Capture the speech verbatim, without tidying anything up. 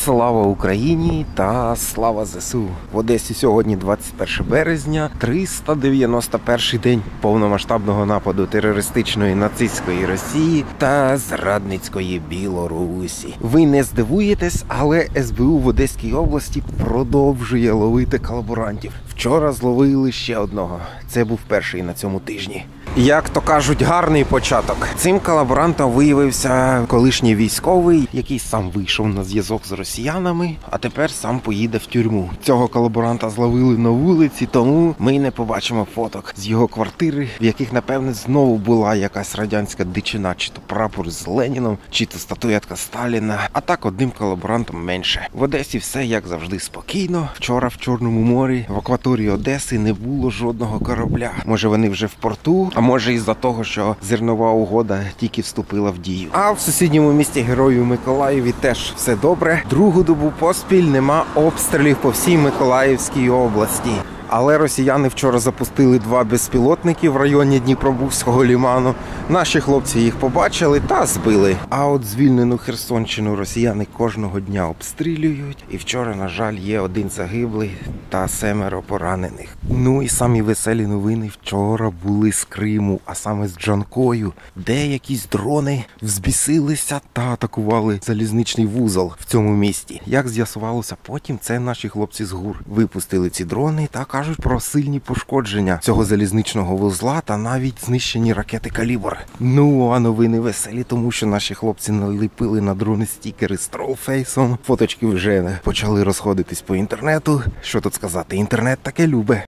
Слава Україні та слава ЗСУ! В Одесі сьогодні двадцять перше березня, триста дев'яносто перший день повномасштабного нападу терористичної нацистської Росії та зрадницької Білорусі. Ви не здивуєтесь, але ес бе у в Одеській області продовжує ловити колаборантів. Вчора зловили ще одного. Це був перший на цьому тижні. Як то кажуть, гарний початок. Цим колаборантом виявився колишній військовий, який сам вийшов на зв'язок з росіянами, а тепер сам поїде в тюрму. Цього колаборанта зловили на вулиці, тому ми не побачимо фоток з його квартири, в яких, напевне, знову була якась радянська дичина, чи то прапор з Леніном, чи то статуетка Сталіна. А так одним колаборантом менше. В Одесі все, як завжди, спокійно. Вчора в Чорному морі, в акваторії Одеси, не було жодного корабля. Може, вони вже в порту, а може із-за того, що зернова угода тільки вступила в дію. А в сусідньому місті Герою Миколаєві теж все добре. Другу добу поспіль нема обстрілів по всій Миколаївській області. Але росіяни вчора запустили два безпілотники в районі Дніпробузького ліману. Наші хлопці їх побачили та збили. А от звільнену Херсонщину росіяни кожного дня обстрілюють. І вчора, на жаль, є один загиблий та семеро поранених. Ну і самі веселі новини вчора були з Криму, а саме з Джанкою, де якісь дрони взбісилися та атакували залізничний вузол в цьому місті. Як з'ясувалося потім, це наші хлопці з ГУР випустили ці дрони та кажуть про сильні пошкодження цього залізничного вузла та навіть знищені ракети «Калібр». Ну, а новини веселі, тому що наші хлопці наліпили на дрони стікери з тролфейсом. Фоточки вже почали розходитись по інтернету. Що тут сказати, інтернет таке любе.